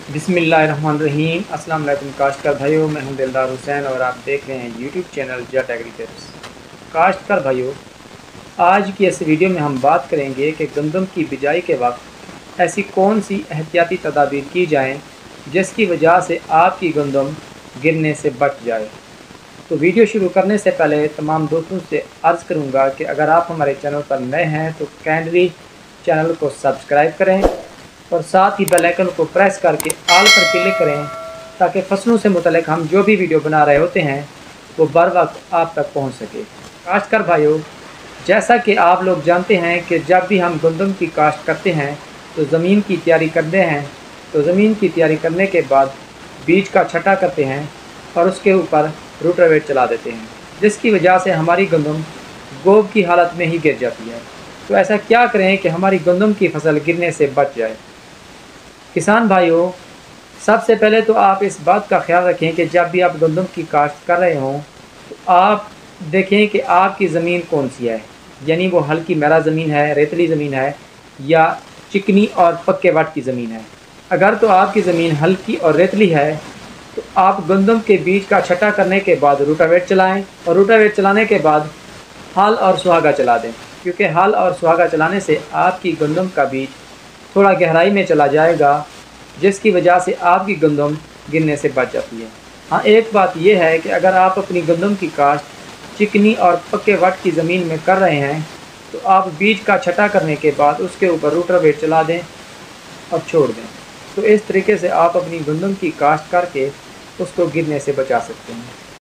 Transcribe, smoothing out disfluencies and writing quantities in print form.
बिस्मिल्लाहिर्रहमानिर्रहीम। अस्सलाम वालेकुम काश्तकार भाइयों, मैं हूं दिलदार हुसैन और आप देख रहे हैं YouTube channel Jatt agri tips. काश्तकार भाइयों, आज की इस वीडियो में हम बात करेंगे कि गंदम की बिजाई के वक्त ऐसी कौन सी एहतियाती तदाबीर की जाएं जिसकी वजह से आपकी गंदम गिरने से बच जाए। तो वीडियो शुरू करने से पहले तमाम दोस्तों से अर्ज़ करूँगा कि अगर आप हमारे चैनल पर नए हैं तो काइंडली चैनल को सब्सक्राइब करें और साथ ही बेल आइकन को प्रेस करके ऑल पर क्लिक करें ताकि फसलों से मुतल्लिक हम जो भी वीडियो बना रहे होते हैं वो बर वक्त आप तक पहुंच सके। काश्तकार भाइयों, जैसा कि आप लोग जानते हैं कि जब भी हम गंदम की काश्त करते हैं तो ज़मीन की तैयारी करते हैं। तो ज़मीन की तैयारी करने के बाद बीज का छटा करते हैं और उसके ऊपर रोटावेटर चला देते हैं, जिसकी वजह से हमारी गंदम गोब की हालत में ही गिर जाती है। तो ऐसा क्या करें कि हमारी गंदम की फसल गिरने से बच जाए। किसान भाइयों, सबसे पहले तो आप इस बात का ख्याल रखें कि जब भी आप गंदम की काश्त कर रहे हों तो आप देखें कि आपकी ज़मीन कौन सी है, यानी वो हल्की मैला ज़मीन है, रेतली ज़मीन है या चिकनी और पक्के वट की ज़मीन है। अगर तो आपकी ज़मीन हल्की और रेतली है तो आप गंदम के बीज का छटा करने के बाद रोटावेटर चलाएं और रोटावेटर चलाने के बाद हल और सुहागा चला दें, क्योंकि हल और सुहागा चलाने से आपकी गंदम का बीज थोड़ा गहराई में चला जाएगा, जिसकी वजह से आपकी गंदम गिरने से बच जाती है। हाँ, एक बात यह है कि अगर आप अपनी गंदम की काश्त चिकनी और पक्के वट की ज़मीन में कर रहे हैं तो आप बीज का छटा करने के बाद उसके ऊपर रोटावेटर चला दें और छोड़ दें। तो इस तरीके से आप अपनी गंदम की काश्त करके उसको गिरने से बचा सकते हैं।